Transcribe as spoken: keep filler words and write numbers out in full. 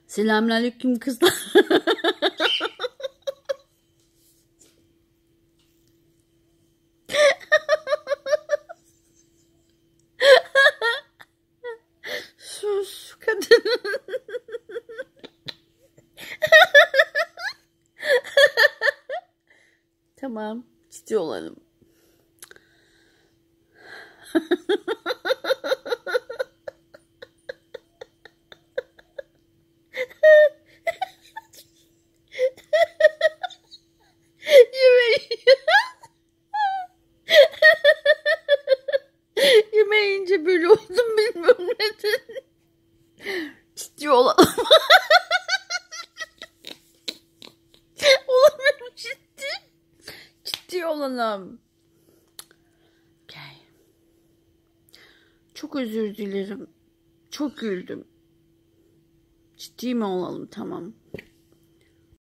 Selamünaleyküm kızlar. Sus kadın. Tamam, ciddi olalım. Yemeyince böyle oldum, bilmiyorum neden. Ciddi olalım. Olamıyorum, ciddi. Ciddi olalım. Okay. Çok özür dilerim. Çok güldüm. Ciddi mi olalım? Tamam.